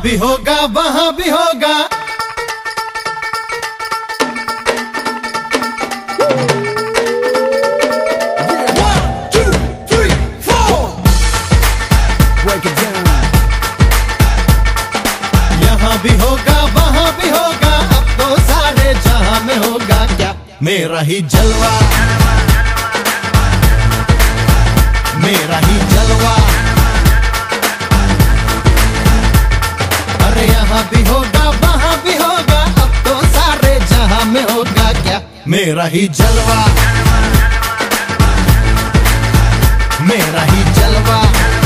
भी होगा वहां भी होगा। यहाँ भी होगा वहां भी होगा, अब तो सारे जहां में होगा क्या मेरा ही जलवा, मेरा ही जलवा। अरे यहाँ भी होगा वहां भी होगा, अब तो सारे जहां में होगा क्या मेरा ही जलवा, मेरा ही जलवा।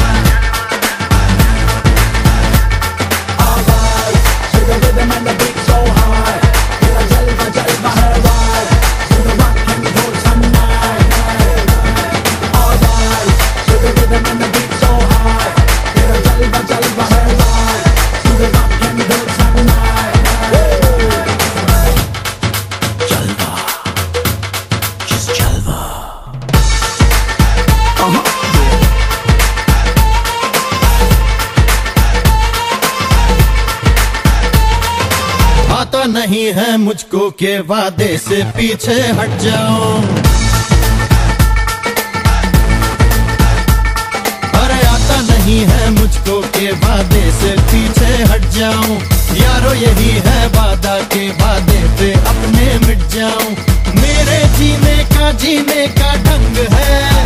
आता नहीं है मुझको के वादे से पीछे हट जाओ, अरे आता नहीं है मुझको के वादे से पीछे हट जाऊं। यारो यही है वादा के वादे पे अपने मिट जाऊं, मेरे जीने का ढंग है